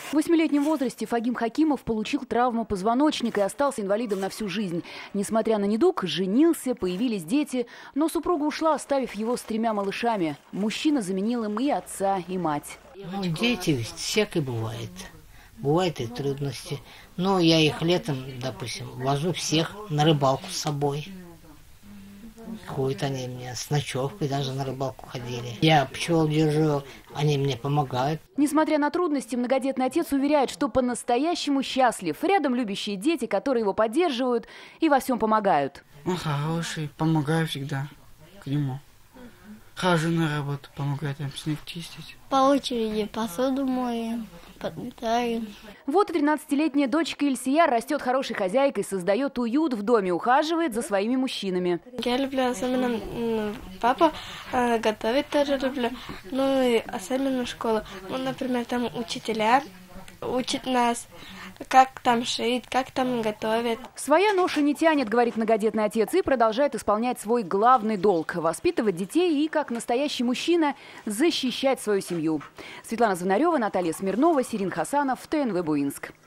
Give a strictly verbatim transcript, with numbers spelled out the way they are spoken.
В восьмилетнем возрасте Фагим Хакимов получил травму позвоночника и остался инвалидом на всю жизнь. Несмотря на недуг, женился, появились дети, но супруга ушла, оставив его с тремя малышами. Мужчина заменил им и отца, и мать. Ну, дети ведь всякое бывает. Бывают и трудности. Но я их летом, допустим, вожу всех на рыбалку с собой. Ходят они мне с ночевкой, даже на рыбалку ходили. Я пчел держу, они мне помогают. Несмотря на трудности, многодетный отец уверяет, что по-настоящему счастлив. Рядом любящие дети, которые его поддерживают и во всем помогают. Он хороший, помогаю всегда к нему. Хожу на работу, помогаю там снег чистить. По очереди посуду моем, подметаем. Вот и тринадцатилетняя дочка Ильсия растет хорошей хозяйкой, создает уют в доме, ухаживает за своими мужчинами. Я люблю особенно папа, готовить тоже люблю, ну и особенно школу. Ну, например, там учителя учат нас, как там шить, как там готовят. Своя ноша не тянет, говорит многодетный отец, и продолжает исполнять свой главный долг – воспитывать детей и, как настоящий мужчина, защищать свою семью. Светлана Звонарева, Наталья Смирнова, Сирин Хасанов, ТНВ Буинск.